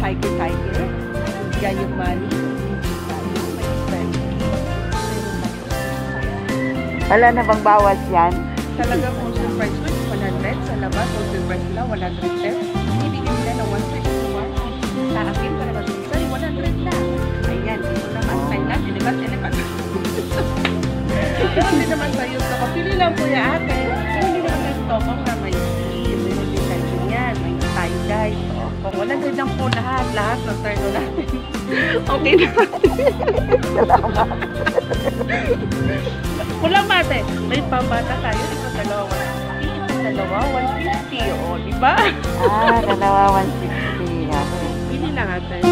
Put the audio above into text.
hike-hike. Yan yung money. Wala na bang bawas yan? Talagang wholesale price ko, 100 sa labas, wholesale price nila, 110. Ibigay nila na 161. Sa akin, para mag-sell, 100 na. Ayan, dito naman, Thailand, elephant. Hindi naman tayo ito. Pili lang po ya ate. Hindi naman tayo ito kung na may detention yan, may tie-dye. Kung 100 lang po lahat ng turno natin. Okay na. Salamat. Kulang mate. May pambata tayo. Ito dalawa. Ito dalawa. 150. O, di ba? Dalawa 160. Okay. Pili lang ate.